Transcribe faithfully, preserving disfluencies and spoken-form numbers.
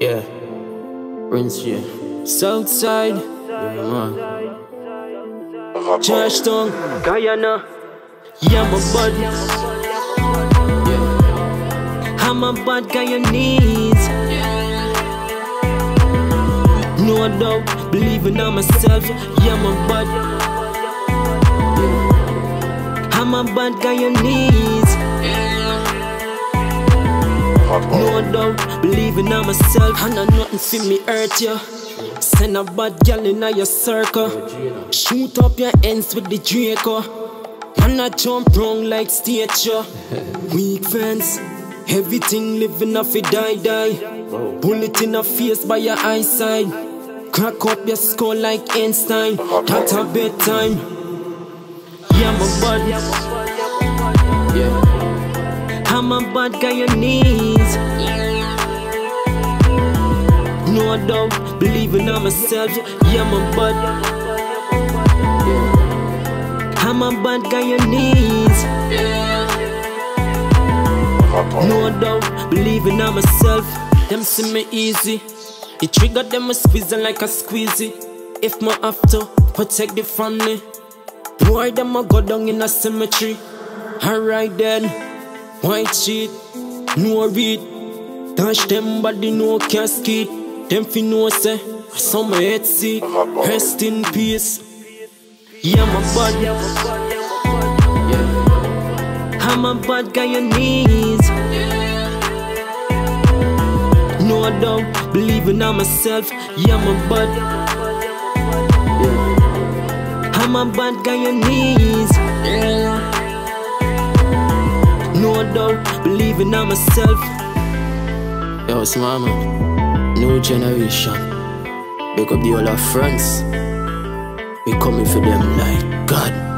Yeah, Prince, yeah. Southside, yeah, man. Georgetown, Guyana, yeah, my bud. Yeah, I'm a bad Guyanese. No doubt, believing on myself, yeah, my bud. Yeah, I'm a bad Guyanese. No doubt, believing on myself. And I nothing for me hurt you. Send a bad girl in your circle. Shoot up your ends with the Draco. And I jump wrong like statue. Weak fence, everything living off a die die. Bullet in the face by your eyesight. Crack up your skull like Einstein. That's a bedtime. Yeah, my bud. Yeah, I'm a bad Guyanese. No doubt, believing on myself, yeah, my bud. Yeah, I'm a bad Guyanese. No doubt, believing on myself. Them see me easy. The trigger them a squeezing like a squeezy. If my have to protect the family, boy them a go down in a cemetery. Alright then, white sheet, no read. Dash them body no casket. Them fi know say, I saw my head see. Rest in peace. Yeah, my bud. Yeah, I'm a bad Guyanese. No doubt, believing on myself. Yeah, my bud. Yeah, I'm a bad Guyanese. No doubt, believing on myself. Yo, it's mama. New generation. Wake up the all our friends. We coming for them like God.